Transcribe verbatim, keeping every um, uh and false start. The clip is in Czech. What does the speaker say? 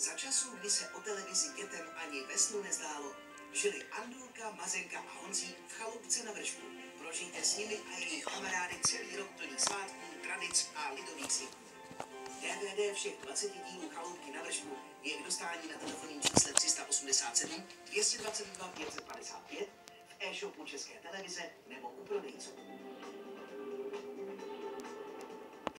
Za časů, kdy se o televizi dětem ani ve snu nezdálo, žili Andulka, Mazenka a Honzík v chalupce na Vršku. Prožijte s nimi a jejich kamarády celý rok plný svátků, tradic a lidových zvyků. D V D všech dvaceti dílů Chaloupky na Vršku je k dostání na telefonním čísle tři osmdesát sedm dvě dvacet dva pět set padesát pět, v e-shopu České televize nebo u prodejců.